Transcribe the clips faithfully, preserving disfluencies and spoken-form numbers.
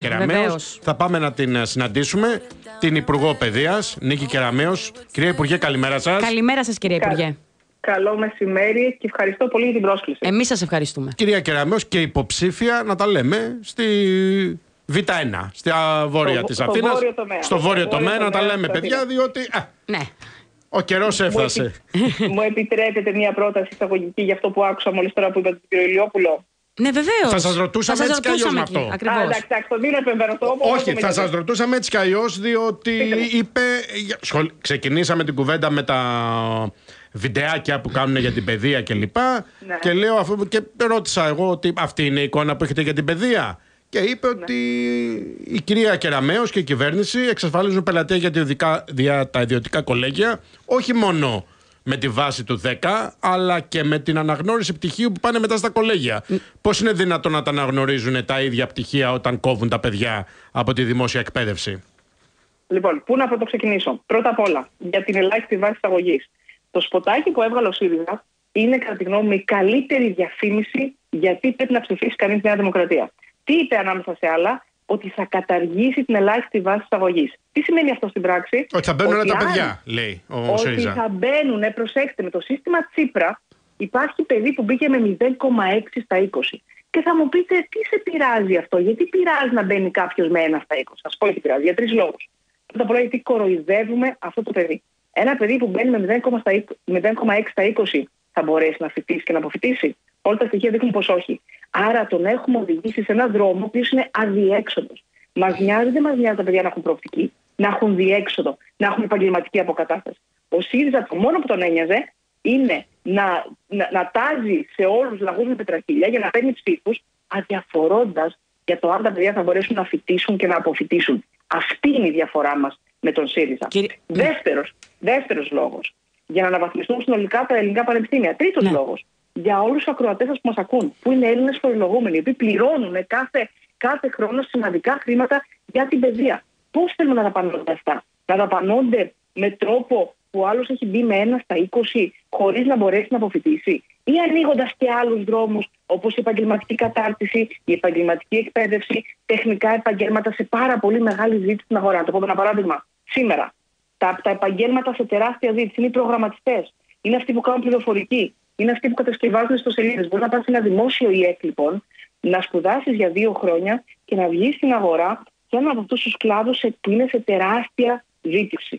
Κεραμέως. Θα πάμε να την συναντήσουμε, την Υπουργό Παιδείας, Νίκη Κεραμέως. Κυρία Υπουργέ, καλημέρα σας. Καλημέρα σας, κυρία Υπουργέ. Καλό μεσημέρι και ευχαριστώ πολύ για την πρόσκληση. Εμείς σας ευχαριστούμε. Κυρία Κεραμέως, και υποψήφια, να τα λέμε, στη Β ένα, στα βόρεια στο, της στο Αθήνας. Βόρειο τομέα. Στο βόρειο, στο τομέα, βόρειο να τα τομέα, λέμε, παιδιά, Αθήνα. διότι α, ναι. ο καιρός έφτασε. Μου επιτρέπετε μια πρόταση εισαγωγική για αυτό που άκουσα μόλις τώρα που είπατε τον κύριο Ηλιόπουλο? Ναι, βεβαίως. Θα σας ρωτούσαμε θα σας έτσι κι αλλιώς με αυτό. Α, εντάξει, εντάξει, το δίνω επεμβαίνω. Όχι, θα σας ρωτούσαμε έτσι κι αλλιώς, διότι είπε. Σχολ... Ξεκινήσαμε την κουβέντα με τα βιντεάκια που κάνουν για την παιδεία κλπ. Ναι. Και λέω, αφού και ρώτησα εγώ ότι αυτή είναι η εικόνα που έχετε για την παιδεία. Και είπε ναι. ότι η κυρία Κεραμέως και η κυβέρνηση εξασφαλίζουν πελατεία για, ειδικά, για τα ιδιωτικά κολέγια, όχι μόνο με τη βάση του δέκα, αλλά και με την αναγνώριση πτυχίου που πάνε μετά στα κολέγια. Mm. Πώς είναι δυνατόν να τα αναγνωρίζουν τα ίδια πτυχία όταν κόβουν τα παιδιά από τη δημόσια εκπαίδευση? Λοιπόν, πού να το ξεκινήσω? Πρώτα απ' όλα, για την ελάχιστη βάση εισαγωγής. Το σποτάκι που έβγαλε ο ΣΥΡΙΖΑ είναι, κατά τη γνώμη μου, η καλύτερη διαφήμιση γιατί πρέπει να ψηφίσει κανείς Νέα Δημοκρατία. Τι είπε ανάμεσα σε άλλα? Ότι θα καταργήσει την ελάχιστη βάση εισαγωγής. Τι σημαίνει αυτό στην πράξη? Ότι θα μπαίνουν όλα τα παιδιά, λέει ο ΣΥΡΙΖΑ. Ότι θα μπαίνουν, προσέξτε, με το σύστημα Τσίπρα υπάρχει παιδί που μπήκε με μηδέν κόμμα έξι στα είκοσι. Και θα μου πείτε, τι σε πειράζει αυτό? Γιατί πειράζει να μπαίνει κάποιος με ένα στα είκοσι? Θα σας πω γιατί πειράζει. Για τρεις λόγους. Πρώτα απ' όλα, γιατί κοροϊδεύουμε αυτό το παιδί. Ένα παιδί που μπαίνει με μηδέν κόμμα έξι στα είκοσι θα μπορέσει να φοιτήσει και να αποφοιτήσει? Όλα τα στοιχεία δείχνουν πως όχι. Άρα τον έχουμε οδηγήσει σε έναν δρόμο ο οποίος είναι αδιέξοδος. Μας νοιάζει, δεν μας νοιάζει τα παιδιά να έχουν προοπτική, να έχουν διέξοδο, να έχουν επαγγελματική αποκατάσταση. Ο ΣΥΡΙΖΑ το μόνο που τον ένοιαζε είναι να, να, να τάζει σε όλους τους λαγούς με πετραχίλια για να παίρνει ψήφους, αδιαφορώντας για το αν τα παιδιά θα μπορέσουν να φοιτήσουν και να αποφοιτήσουν. Αυτή είναι η διαφορά μας με τον ΣΥΡΙΖΑ. Κύριε... Δεύτερος, δεύτερος λόγος, για να αναβαθμιστούν συνολικά τα ελληνικά πανεπιστήμια. Τρίτος ναι. λόγος, για όλους τους ακροατές σας που μας ακούν, που είναι Έλληνες φορολογούμενοι, οι οποίοι πληρώνουν κάθε, κάθε χρόνο σημαντικά χρήματα για την παιδεία. Πώς θέλουμε να δαπανώνται αυτά? Να δαπανώνται με τρόπο που ο άλλος έχει μπει με ένα στα είκοσι χωρίς να μπορέσει να αποφοιτήσει, ή ανοίγοντας και άλλους δρόμους όπως η επαγγελματική κατάρτιση, η επαγγελματική εκπαίδευση, τεχνικά επαγγέλματα σε πάρα πολύ μεγάλη ζήτηση στην αγορά? Να το πω ένα παράδειγμα. Σήμερα τα, τα επαγγέλματα σε τεράστια ζήτηση είναι οι προγραμματιστές, είναι αυτοί που κάνουν πληροφορική, είναι αυτοί που κατασκευάζουν ιστοσελίδες. Μπορεί να πας σε ένα δημόσιο ΙΕΚ, λοιπόν, να σπουδάσεις για δύο χρόνια και να βγεις στην αγορά σε έναν από αυτούς τους κλάδους που είναι σε τεράστια ζήτηση.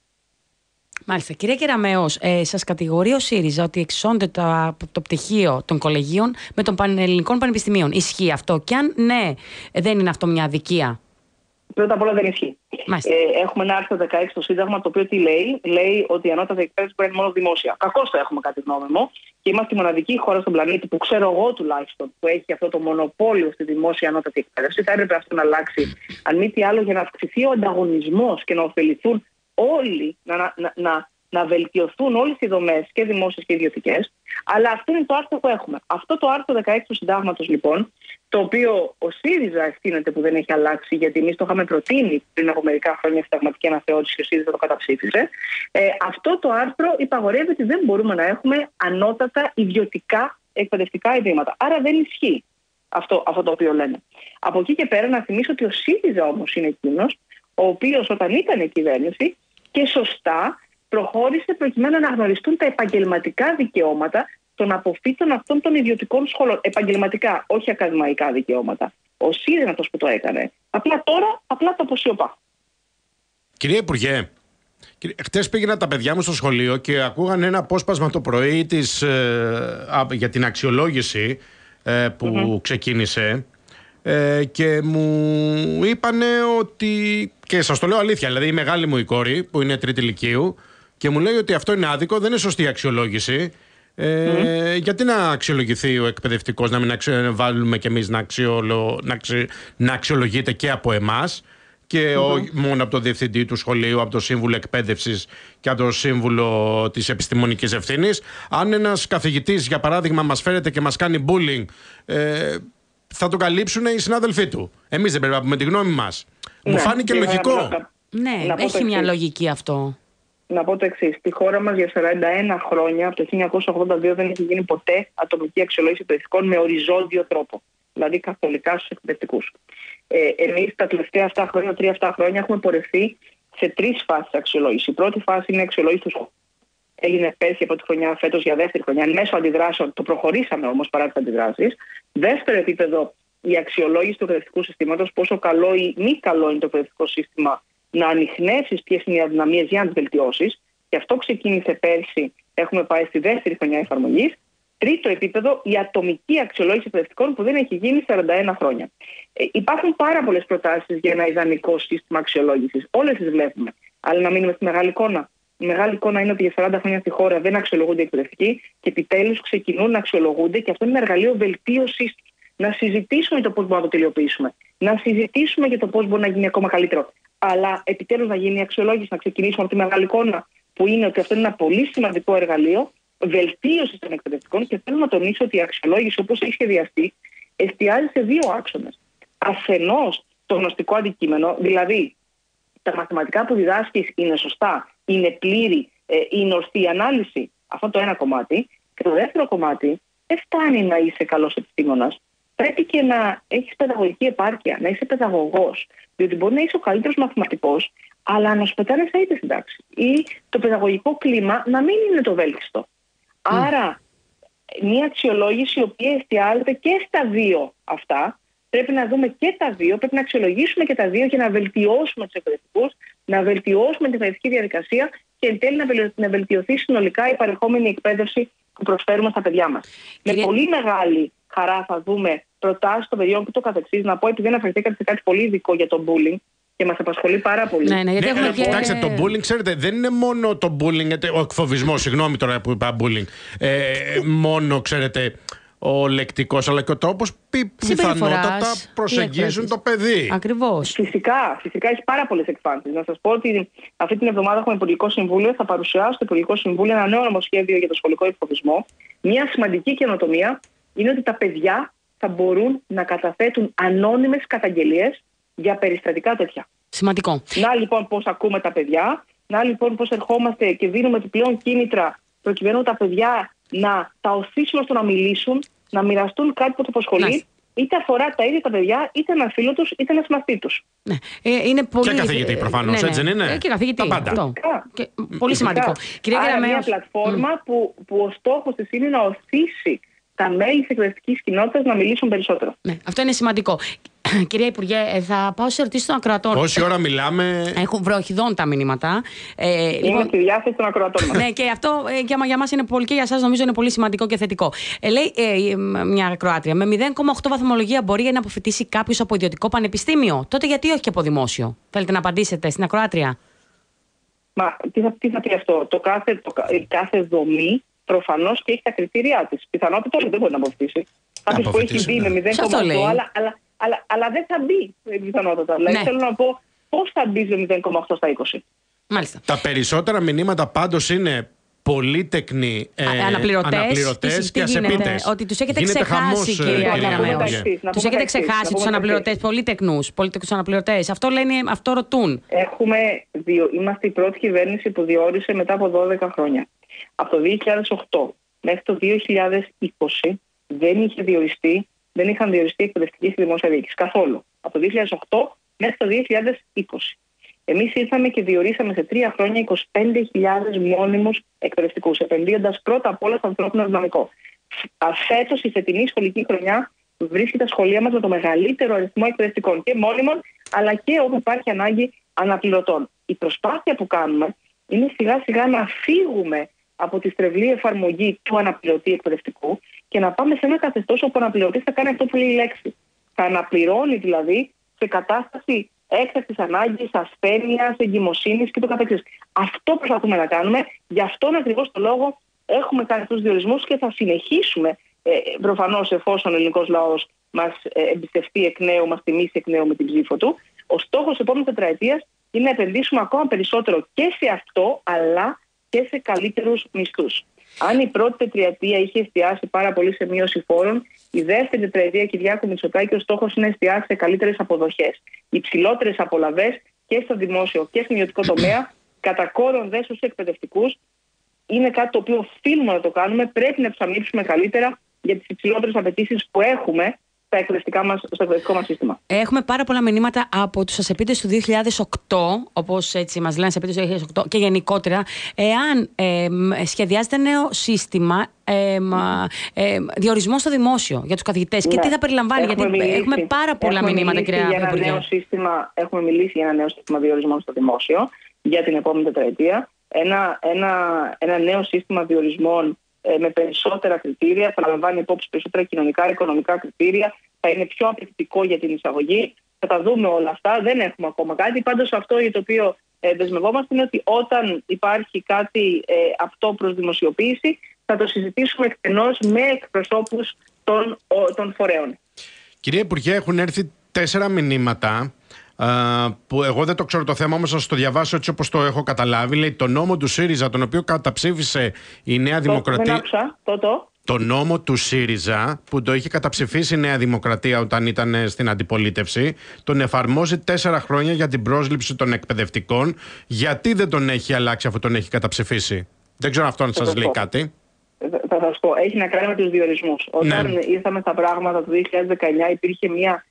Μάλιστα. Κυρία Κεραμέως, ε, σας κατηγορεί ο ΣΥΡΙΖΑ ότι εξισώνεται το, το πτυχίο των κολεγίων με των πανελληνικών πανεπιστημίων. Ισχύει αυτό? Και αν ναι, δεν είναι αυτό μια αδικία? Πρώτα απ' όλα δεν ισχύει. Ε, έχουμε ένα άρθρο δεκαέξι στο Σύνταγμα, το οποίο τι λέει? Λέει ότι η ανώτατη εκπαίδευση μπορεί να είναι μόνο δημόσια. Κακώς το έχουμε κάτι νόμιμο και είμαστε η μοναδική χώρα στον πλανήτη που ξέρω εγώ τουλάχιστον που έχει αυτό το μονοπόλιο στη δημόσια ανώτατη εκπαίδευση. Θα έπρεπε αυτό να αλλάξει, αν μη τι άλλο, για να αυξηθεί ο ανταγωνισμός και να ωφεληθούν όλοι, να, να, να, να βελτιωθούν όλες οι δομές και δημόσιες και ιδιωτικές. Αλλά αυτό είναι το άρθρο που έχουμε. Αυτό το άρθρο δεκαέξι του Συντάγματος, λοιπόν, το οποίο ο ΣΥΡΙΖΑ ευθύνεται που δεν έχει αλλάξει, γιατί εμείς το είχαμε προτείνει πριν από μερικά χρόνια συνταγματική αναθεώρηση και ο ΣΥΡΙΖΑ το καταψήφισε. Ε, αυτό το άρθρο υπαγορεύει ότι δεν μπορούμε να έχουμε ανώτατα ιδιωτικά εκπαιδευτικά ιδρύματα. Άρα δεν ισχύει αυτό, αυτό το οποίο λένε. Από εκεί και πέρα, να θυμίσω ότι ο ΣΥΡΙΖΑ όμως είναι εκείνος ο οποίος, όταν ήταν η κυβέρνηση, και σωστά προχώρησε προκειμένου να αναγνωριστούν τα επαγγελματικά δικαιώματα των αποφύτων αυτών των ιδιωτικών σχολών. Επαγγελματικά, όχι ακαδημαϊκά δικαιώματα. Ο ΣΥΡΙΖΑ αυτός που το έκανε. Απλά τώρα, απλά το αποσιωπά. Κυρία Υπουργέ, χτες πήγαινα τα παιδιά μου στο σχολείο και ακούγαν ένα απόσπασμα το πρωί της, ε, για την αξιολόγηση ε, που mm-hmm. ξεκίνησε. Ε, και μου είπανε ότι, και σας το λέω αλήθεια, δηλαδή η μεγάλη μου η κόρη που είναι τρίτη λυκείου και μου λέει ότι αυτό είναι άδικο, δεν είναι σωστή αξιολόγηση. Ε, mm. Γιατί να αξιολογηθεί ο εκπαιδευτικός, να μην αξιο... βάλουμε κι εμείς να, αξιολο... να, αξι... να αξιολογείται και από εμάς και mm-hmm. ο... μόνο από το διευθυντή του σχολείου, από το σύμβουλο εκπαίδευσης και από το σύμβουλο της επιστημονικής ευθύνης? Αν ένας καθηγητής, για παράδειγμα, μας φέρεται και μας κάνει bullying, ε, θα το καλύψουν οι συνάδελφοί του. Εμείς δεν πρέπει να πούμε τη γνώμη μας? Ναι, μου φάνηκε λογικό. Να, ναι, να έχει μια λογική αυτό. Να πω το εξής. Στη χώρα μας για σαράντα ένα χρόνια, από το χίλια εννιακόσια ογδόντα δύο, δεν έχει γίνει ποτέ ατομική αξιολόγηση εκπαιδευτικών με οριζόντιο τρόπο. Δηλαδή καθολικά στους εκπαιδευτικούς. Ε, εμείς τα τελευταία αυτά χρόνια, τρία αυτά χρόνια, έχουμε πορευθεί σε τρεις φάσεις αξιολόγηση. Η πρώτη φάση είναι η αξιολόγηση του σχολείου. Έγινε πέρσι από τη χρονιά, φέτος για δεύτερη χρονιά. Μέσω αντιδράσεων το προχωρήσαμε όμως παρά τις αντιδράσεις. Δεύτερο επίπεδο, η αξιολόγηση του εκπαιδευτικού συστήματος. Πόσο καλό ή μη καλό είναι το εκπαιδευτικό σύστημα να ανιχνεύσεις ποιες είναι οι αδυναμίες για να τις βελτιώσεις. Και αυτό ξεκίνησε πέρσι. Έχουμε πάει στη δεύτερη χρονιά εφαρμογής. Τρίτο επίπεδο, η ατομική αξιολόγηση εκπαιδευτικών που δεν έχει γίνει σαράντα ένα χρόνια. Ε, υπάρχουν πάρα πολλές προτάσεις για ένα ιδανικό σύστημα αξιολόγησης. Όλες τις βλέπουμε. Αλλά να μείνουμε στη μεγάλη εικόνα. Η μεγάλη εικόνα είναι ότι για σαράντα χρόνια στη χώρα δεν αξιολογούνται οι εκπαιδευτικοί και επιτέλους ξεκινούν να αξιολογούνται και αυτό είναι ένα εργαλείο βελτίωσης. Να συζητήσουμε για το πώς μπορούμε να το τελειοποιήσουμε. Να συζητήσουμε για το πώς μπορεί να γίνει ακόμα καλύτερο. Αλλά επιτέλους να γίνει η αξιολόγηση, να ξεκινήσουμε από τη μεγάλη εικόνα, που είναι ότι αυτό είναι ένα πολύ σημαντικό εργαλείο βελτίωση των εκπαιδευτικών και θέλω να τονίσω ότι η αξιολόγηση, όπως έχει σχεδιαστεί, εστιάζει σε δύο άξονες. Αφενός το γνωστικό αντικείμενο, δηλαδή τα μαθηματικά που διδάσκεις είναι σωστά, είναι πλήρη, είναι ορθή η ανάλυση. Αυτό το ένα κομμάτι. Και το δεύτερο κομμάτι, δεν φτάνει να είσαι καλός επιστήμονας. Πρέπει και να έχεις παιδαγωγική επάρκεια, να είσαι παιδαγωγός. Διότι μπορεί να είσαι ο καλύτερος μαθηματικός, αλλά να σου πετάνε στα είτε στην τάξη. Ή το παιδαγωγικό κλίμα να μην είναι το βέλτιστο. Mm. Άρα, μια αξιολόγηση η οποία εστιάζεται και στα δύο αυτά. Πρέπει να δούμε και τα δύο, πρέπει να αξιολογήσουμε και τα δύο για να βελτιώσουμε τους εκπαιδευτικούς, να βελτιώσουμε την εκπαιδευτική διαδικασία και εν τέλει να βελτιωθεί συνολικά η παρεχόμενη εκπαίδευση που προσφέρουμε στα παιδιά μας. Κύριε... Με πολύ μεγάλη χαρά θα δούμε προτάσεις των παιδιών και το καθεξής. Να πω, επειδή δεν αναφερθήκατε σε κάτι πολύ ειδικό για το bullying και μας απασχολεί πάρα πολύ. Ναι, ναι, γιατί ναι, έχουμε ναι, και... Κοιτάξτε, το bullying, ξέρετε, δεν είναι μόνο το bullying, ο εκφοβισμός, συγγνώμη τώρα που είπα bullying, ε, μόνο, ξέρετε, ο λεκτικός, αλλά και ο τρόπος πιθανότατα προσεγγίζουν το παιδί. Ακριβώς. Φυσικά, φυσικά έχει πάρα πολλές εκφάνσεις. Να σας πω ότι αυτή την εβδομάδα έχουμε Υπουργικό Συμβούλιο, θα παρουσιάσω στο Υπουργικό Συμβούλιο ένα νέο νομοσχέδιο για το σχολικό εκφοβισμό. Μια σημαντική καινοτομία είναι ότι τα παιδιά θα μπορούν να καταθέτουν ανώνυμες καταγγελίες για περιστατικά τέτοια. Σημαντικό. Να λοιπόν πώς ακούμε τα παιδιά, να λοιπόν πώς ερχόμαστε και δίνουμε επιπλέον κίνητρα προκειμένου τα παιδιά να τα οθήσουμε στο να μιλήσουν, να μοιραστούν κάτι που τους απασχολεί, είτε αφορά τα ίδια τα παιδιά, είτε ένα φίλο τους, είτε ένα μαθητή τους. Ναι. Ε, είναι πολύ... Και καθηγητή προφανώς, ναι, ναι. έτσι δεν είναι. Ε, και καθηγητή. Τα πάντα. Και, πολύ σημαντικό. Κυρία Άρα Γεραμέως... μια πλατφόρμα mm. που, που ο στόχος της είναι να οθήσει τα μέλη της εκπαιδευτικής κοινότητας να μιλήσουν περισσότερο. Ναι, αυτό είναι σημαντικό. Κυρία Υπουργέ, θα πάω σε ερωτήσεις των ακροατών. Πόση ώρα μιλάμε. Έχουν βροχιδών τα μηνύματα. Ε, Είμαι λοιπόν... στη διάθεση των ακροατών μας. Ναι, και αυτό ε, και για μας είναι πολύ και για εσάς νομίζω είναι πολύ σημαντικό και θετικό. Ε, λέει ε, μια ακροάτρια, με μηδέν κόμμα οκτώ βαθμολογία μπορεί να αποφοιτήσει κάποιος από ιδιωτικό πανεπιστήμιο. Τότε γιατί όχι και από δημόσιο? Θέλετε να απαντήσετε στην ακροάτρια? Μα τι θα, τι θα πει αυτό? Το κάθε, το, κάθε δομή προφανώς και έχει τα κριτήριά της. Πιθανότητα δεν μπορεί να αποφοιτήσει. Κάποιος που έχει μπει με μηδέν κόμμα οκτώ, αλλά, αλλά, αλλά, αλλά δεν θα μπει πιθανότατα. Δηλαδή ναι. θέλω να πω πώς θα μπει με μηδέν κόμμα οκτώ στα είκοσι. Μάλιστα. Τα περισσότερα μηνύματα πάντως είναι πολύτεκνοι ε, αναπληρωτές, αναπληρωτές και ασεπίτες. Ότι τους έχετε γίνεται ξεχάσει, χαμός, κυρία Γεραμέως. Τους έχετε ξεχάσει τους αναπληρωτές, εξής. πολύτεκνους, πολύτεκνους αναπληρωτές. Αυτό λένε, αυτό ρωτούν. Έχουμε διο, είμαστε η πρώτη κυβέρνηση που διόρισε μετά από δώδεκα χρόνια. Από το δύο χιλιάδες οκτώ μέχρι το δύο χιλιάδες είκοσι δεν είχε διοριστεί, δεν είχαν διοριστεί εκπαιδευτικοί στη δημόσια διοίκηση καθόλου. Από το δύο χιλιάδες οκτώ μέχρι το δύο χιλιάδες είκοσι. Εμείς ήρθαμε και διορίσαμε σε τρία χρόνια είκοσι πέντε χιλιάδες μόνιμους εκπαιδευτικούς, επενδύοντας πρώτα απ' όλα στο ανθρώπινο δυναμικό. Φέτος η φετινή σχολική χρονιά βρίσκει τα σχολεία μας με το μεγαλύτερο αριθμό εκπαιδευτικών και μόνιμων, αλλά και όπου υπάρχει ανάγκη αναπληρωτών. Η προσπάθεια που κάνουμε είναι σιγά σιγά να φύγουμε από τη στρεβλή εφαρμογή του αναπληρωτή εκπαιδευτικού και να πάμε σε ένα καθεστώς όπου ο αναπληρωτής θα κάνει αυτό που λέει η λέξη. Θα αναπληρώνει δηλαδή σε κατάσταση έκτακτης ανάγκης, ασθένειας, εγκυμοσύνης και το καθεξής. Αυτό προσπαθούμε να κάνουμε. Γι' αυτόν ακριβώς το λόγο έχουμε κάνει αυτούς τους διορισμούς και θα συνεχίσουμε ε, προφανώς εφόσον ο ελληνικός λαός μας ε, εμπιστευτεί εκ νέου, μας τιμήσει εκ νέου με την ψήφο του. Ο στόχος της επόμενης τετραετίας είναι να επενδύσουμε ακόμα περισσότερο και σε αυτό, αλλά και σε καλύτερους μισθούς. Αν η πρώτη τετραετία είχε εστιάσει πάρα πολύ σε μείωση φόρων, η δεύτερη τετραετία Κυριάκου Μητσοτάκη ο στόχος είναι να εστιάσει σε καλύτερες αποδοχές. Υψηλότερες απολαβές και στο δημόσιο και στον ιδιωτικό τομέα, κατά κόρον δε στους εκπαιδευτικούς, είναι κάτι το οποίο οφείλουμε να το κάνουμε. Πρέπει να τους αμείψουμε καλύτερα για τις υψηλότερες απαιτήσεις που έχουμε στα εκπαιδευτικά μας, στο εκπαιδευτικό μας σύστημα. Έχουμε πάρα πολλά μηνύματα από τους ασεπίτες του δύο χιλιάδες οκτώ, όπως έτσι μας λένε ασεπίτες του δύο χιλιάδες οκτώ και γενικότερα, εάν ε, σχεδιάζεται νέο σύστημα ε, ε, διορισμό στο δημόσιο για τους καθηγητές, ναι. Και τι θα περιλαμβάνει, έχουμε γιατί μιλήσει, έχουμε πάρα πολλά έχουμε μηνύματα, κυρία Υπουργέ. Έχουμε μιλήσει για ένα νέο σύστημα διορισμών στο δημόσιο για την επόμενη τετραετία. Ένα, ένα, ένα νέο σύστημα διορισμών ε, με περισσότερα κριτήρια, θα λαμβάνει υπόψη περισσότερα κοινωνικά, οικονομικά κριτήρια, θα είναι πιο απαιτητικό για την εισαγωγή. Θα τα δούμε όλα αυτά. Δεν έχουμε ακόμα κάτι. Πάντως, αυτό για το οποίο ε, δεσμευόμαστε είναι ότι όταν υπάρχει κάτι ε, απτό προς δημοσιοποίηση, θα το συζητήσουμε εκτενώς με εκπροσώπους των, ο, των φορέων. Κυρία Υπουργέ, έχουν έρθει τέσσερα μηνύματα. Uh, που εγώ δεν το ξέρω το θέμα, όμως θα σας το διαβάσω έτσι όπως το έχω καταλάβει. Λέει το νόμο του ΣΥΡΙΖΑ, τον οποίο καταψήφισε η Νέα το, Δημοκρατία. Δεν άκουσα, το, το. Το νόμο του ΣΥΡΙΖΑ, που το είχε καταψηφίσει η Νέα Δημοκρατία όταν ήταν στην αντιπολίτευση, τον εφαρμόζει τέσσερα χρόνια για την πρόσληψη των εκπαιδευτικών. Γιατί δεν τον έχει αλλάξει αφού τον έχει καταψηφίσει? Δεν ξέρω αυτό αν σας λέει κάτι. Θα σας πω, έχει να κάνει με τους διορισμούς. Όταν ναι. ήρθαμε στα πράγματα το δύο χιλιάδες δεκαεννιά, υπήρχε μια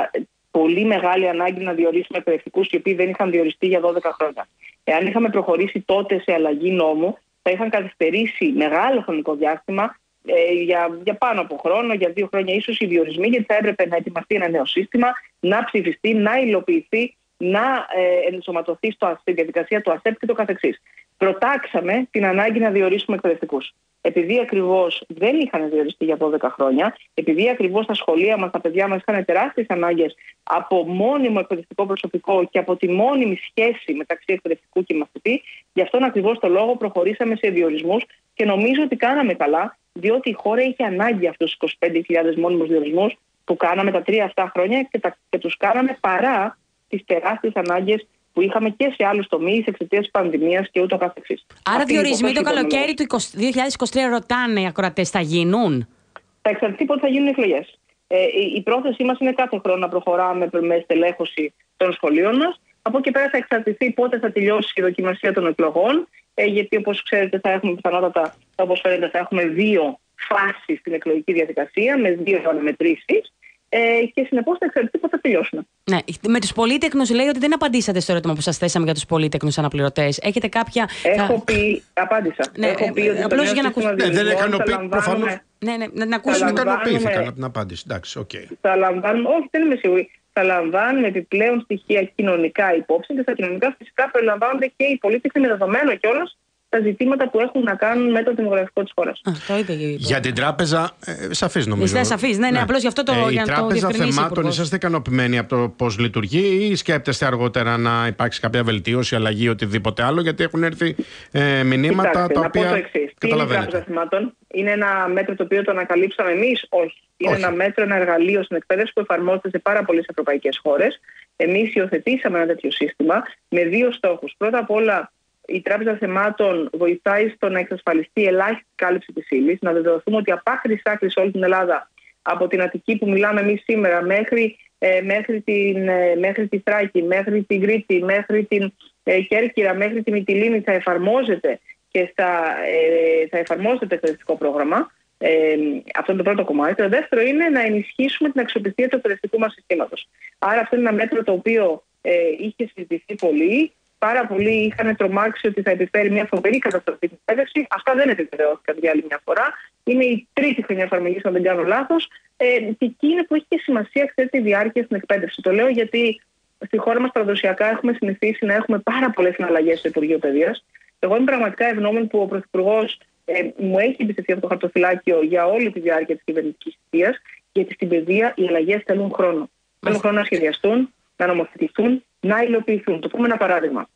πολύ μεγάλη ανάγκη να διορίσουμε εκπαιδευτικούς οι οποίοι δεν είχαν διοριστεί για δώδεκα χρόνια. Εάν είχαμε προχωρήσει τότε σε αλλαγή νόμου, θα είχαν καθυστερήσει μεγάλο χρονικό διάστημα ε, για, για πάνω από χρόνο, για δύο χρόνια ίσως οι διορισμοί, γιατί θα έπρεπε να ετοιμαστεί ένα νέο σύστημα, να ψηφιστεί, να υλοποιηθεί, να ε, ενσωματωθεί στο, στη διαδικασία του ΑΣΕΠ και το καθεξής. Προτάξαμε την ανάγκη να διορίσουμε εκπαιδευτικούς. Επειδή ακριβώς δεν είχαν διοριστεί για δώδεκα χρόνια, επειδή ακριβώς τα σχολεία μας, τα παιδιά μας είχαν τεράστιες ανάγκες από μόνιμο εκπαιδευτικό προσωπικό και από τη μόνιμη σχέση μεταξύ εκπαιδευτικού και μαθητή, γι' αυτόν ακριβώς το λόγο προχωρήσαμε σε διορισμούς και νομίζω ότι κάναμε καλά, διότι η χώρα είχε ανάγκη αυτούς τους είκοσι πέντε χιλιάδες μόνιμους διορισμούς που κάναμε τα τρία αυτά χρόνια και, τα, και τους κάναμε παρά τις τεράστιες ανάγκες που είχαμε και σε άλλους τομείς εξαιτίας της πανδημίας και ούτω καθεξής. Άρα διορισμοί το καλοκαίρι του δύο χιλιάδες είκοσι τρία, ρωτάνε οι ακροατές, θα γίνουν? Θα εξαρτηθεί πότε θα γίνουν οι εκλογές. Ε, η, η πρόθεσή μας είναι κάθε χρόνο να προχωράμε με στελέχωση των σχολείων μας. Από εκεί πέρα θα εξαρτηθεί πότε θα τελειώσει η δοκιμασία των εκλογών, ε, γιατί όπως ξέρετε θα έχουμε πιθανότατα, όπως φαίνεται, θα έχουμε δύο φάσεις στην εκλογική διαδικασία με δύο αναμετρήσεις. Ε, και συνεπώς θα εξαρτηθεί πότε θα τελειώσουμε. Ναι, με τους πολύτεκνους λέει ότι δεν απαντήσατε στο ερώτημα που σας θέσαμε για τους πολύτεκνους αναπληρωτές. Έχετε κάποια. Έχω θα... πει, απάντησα. Ναι, Έχω πει ότι απλώς για να ακούσουμε. Ναι, δεν ικανοποιεί προφανώς. Ναι, ναι, να, να ακούσουμε. Δεν ικανοποιήθηκαν από την απάντηση. Εντάξει, οκ. Okay. Θα λαμβάνουμε, όχι, δεν είμαι σίγουρη. Θα λαμβάνουμε επιπλέον στοιχεία κοινωνικά υπόψη και στα κοινωνικά φυσικά περιλαμβάνονται και οι πολίτες με δεδομένο κιόλας τα ζητήματα που έχουν να κάνουν με το δημογραφικό της χώρας. Για την τράπεζα, ε, σαφής νομίζω. Είστε σαφής, ναι, ναι, ναι. Απλώς γι' αυτό το ε, για η τράπεζα θεμάτων, είσαστε ικανοποιημένοι από το πώς λειτουργεί ή σκέπτεστε αργότερα να υπάρξει κάποια βελτίωση, αλλαγή, οτιδήποτε άλλο? Γιατί έχουν έρθει ε, μηνύματα. Κοιτάξτε, τα να οποία. Πω το εξής. Τι είναι η τράπεζα θεμάτων? Είναι ένα μέτρο το οποίο το ανακαλύψαμε εμείς? Όχι. Είναι Όχι. ένα μέτρο, ένα εργαλείο στην εκπαίδευση που εφαρμόζεται σε πάρα πολλές ευρωπαϊκές χώρες. Εμείς υιοθετήσαμε ένα τέτοιο σύστημα με δύο στόχους. Πρώτα απ' όλα, η Τράπεζα Θεμάτων βοηθάει στο να εξασφαλιστεί ελάχιστη κάλυψη της ύλης, να βεβαιωθούμε ότι από άκρη σ' άκρη σε όλη την Ελλάδα, από την Αττική που μιλάμε εμείς σήμερα, μέχρι, ε, μέχρι, την, ε, μέχρι τη Θράκη, μέχρι την Κρήτη, μέχρι την ε, Κέρκυρα, μέχρι τη Μυτιλήνη, θα εφαρμόζεται και θα, ε, θα εφαρμόζεται το εκπαιδευτικό πρόγραμμα. Ε, αυτό είναι το πρώτο κομμάτι. Το δεύτερο είναι να ενισχύσουμε την αξιοπιστία του εκπαιδευτικού μας συστήματος. Άρα, αυτό είναι ένα μέτρο το οποίο ε, είχε συζητηθεί πολύ. Πάρα πολλοί είχαν τρομάξει ότι θα επιφέρει μια φοβερή καταστροφή στην εκπαίδευση. Αυτά δεν επιβεβαιώθηκαν για άλλη μια φορά. Είναι η τρίτη χρονιά εφαρμογή, αν δεν κάνω λάθος. Ε, και εκεί είναι που έχει και σημασία, ξέρετε, η διάρκεια στην εκπαίδευση. Το λέω γιατί στη χώρα μας παραδοσιακά έχουμε συνηθίσει να έχουμε πάρα πολλές συναλλαγές στο Υπουργείο Παιδείας. Εγώ είμαι πραγματικά ευγνώμων που ο Πρωθυπουργός ε, μου έχει εμπιστευτεί αυτό το χαρτοφυλάκιο για όλη τη διάρκεια της κυβερνητικής θητείας, γιατί στην παιδεία οι αλλαγές θέλουν χρόνο. Θέλουν χρόνο να σχεδιαστούν, να νομοθετηθούν, να υλοποιηθούν. Το πούμε ένα παράδειγμα.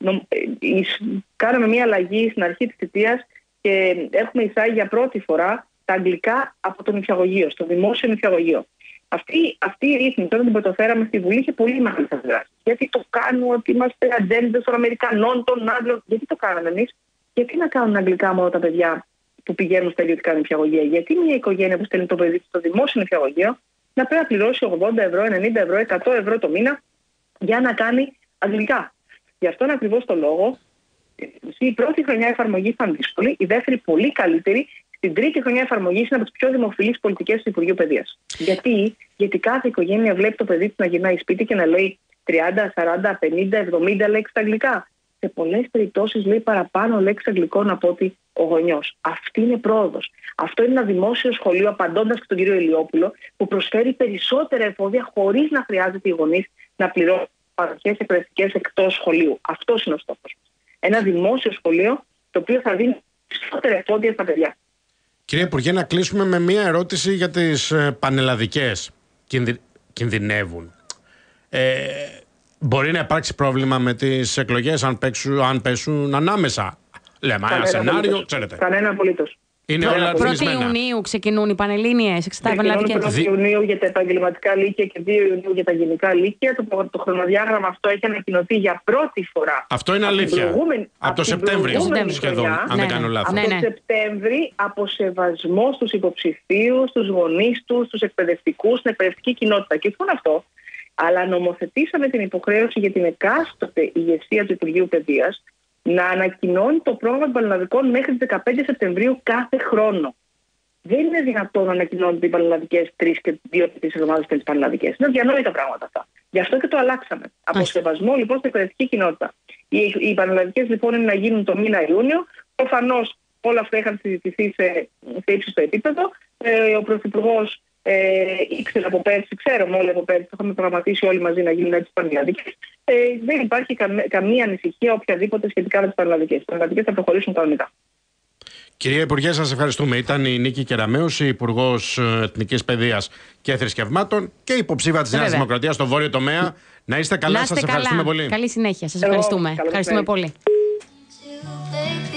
Κάναμε μια αλλαγή στην αρχή της θητείας και έχουμε εισάγει για πρώτη φορά τα αγγλικά από το νηπιαγωγείο, στο δημόσιο νηπιαγωγείο. Αυτή, αυτή η ρύθμιση, όταν την πρωτοφέραμε στη Βουλή, είχε πολύ μεγάλη αντιδράση. Γιατί το κάνουμε, ότι είμαστε ατζέντες των Αμερικανών, των Άγγλων? Γιατί το κάναμε εμείς? Γιατί να κάνουν αγγλικά μόνο τα παιδιά που πηγαίνουν στα ιδιωτικά νηπιαγωγεία? Γιατί μια οικογένεια που στέλνει το παιδί στο δημόσιο νηπιαγωγείο να πρέπει να πληρώσει ογδόντα ευρώ, ενενήντα ευρώ, εκατό ευρώ το μήνα για να κάνει αγγλικά? Γι' αυτόν ακριβώς το λόγο, η πρώτη χρονιά εφαρμογή ήταν δύσκολη, η δεύτερη πολύ καλύτερη. στην τρίτη χρονιά εφαρμογής είναι από τις πιο δημοφιλείς πολιτικές του Υπουργείου Παιδείας. Γιατί? Γιατί κάθε οικογένεια βλέπει το παιδί του να γυρνάει σπίτι και να λέει τριάντα, σαράντα, πενήντα, εβδομήντα λέξεις αγγλικά. Σε πολλές περιπτώσεις λέει παραπάνω λέξεις αγγλικών από ότι ο γονιός. Αυτή είναι πρόοδος. Αυτό είναι ένα δημόσιο σχολείο, απαντώντας και τον κύριο Ηλιόπουλο, που προσφέρει περισσότερα εφόδια χωρίς να χρειάζεται οι γονείς να πληρώνουν παροχές εκπαιδευτικές εκτός σχολείου. Αυτός είναι ο στόχος. Ένα δημόσιο σχολείο το οποίο θα δίνει περισσότερα εφόδια στα παιδιά. Κύριε Υπουργέ, να κλείσουμε με μία ερώτηση για τις ε, πανελλαδικές. Κινδυ... Κινδυνεύουν. Ε, μπορεί να υπάρξει πρόβλημα με τις εκλογές αν, παίξουν, αν πέσουν ανάμεσα. Λέμε, ένα σενάριο, ξέρετε. Κανένα απολύτως. Είναι όλα πρώτη Ιουνίου ξεκινούν οι πανελλήνιες, εξετάσεις πανελλαδικές. πρώτη Ιουνίου για τα επαγγελματικά λύκεια και δύο Ιουνίου για τα γενικά λύκεια. Το, το χρονοδιάγραμμα αυτό έχει ανακοινωθεί για πρώτη φορά. Αυτό είναι αλήθεια. Από, από το Σεπτέμβριο σχεδόν, χρονιά, αν ναι, δεν κάνω λάθος. Από ναι, το ναι. Σεπτέμβρη, από σεβασμό στους υποψηφίους, στους γονείς τους, στους εκπαιδευτικούς, στην εκπαιδευτική κοινότητα. Και όχι μόνο αυτό, αλλά νομοθετήσαμε την υποχρέωση για την εκάστοτε ηγεσία του Υπουργείου Παιδείας να ανακοινώνει το πρόγραμμα των πανελλαδικών μέχρι τις δεκαπέντε Σεπτεμβρίου κάθε χρόνο. Δεν είναι δυνατόν να ανακοινώνονται οι πανελλαδικές τρεις και δύο και τρεις εβδομάδες πριν τις πανελλαδικές. Είναι αδιανόητα πράγματα αυτά. Γι' αυτό και το αλλάξαμε. Από σεβασμό λοιπόν στην εκπαιδευτική κοινότητα. Οι, οι πανελλαδικές λοιπόν είναι να γίνουν το μήνα Ιούνιο. Προφανώς όλα αυτά είχαν συζητηθεί σε, σε ύψιστο επίπεδο. Ε, ο Πρωθυπουργός ε, ήξερε από πέρσι, ξέρουμε όλοι από πέρσι, το είχαμε προγραμματίσει όλοι μαζί να γίνουν έτσι πανελλαδικές. Ε, δεν υπάρχει καμ, καμία ανησυχία οποιαδήποτε σχετικά με τις πανελλαδικές. Οι πανελλαδικές θα προχωρήσουν κανονικά. Κυρία Υπουργέ, σας ευχαριστούμε. Ήταν η Νίκη Κεραμέως, Υπουργός Εθνικής Παιδείας και Θρησκευμάτων και υποψήφια της Νέας Δημοκρατίας στο βόρειο τομέα. Να είστε καλά, σας ευχαριστούμε πολύ. Καλή συνέχεια. Σας ευχαριστούμε. Εγώ, ευχαριστούμε πολύ.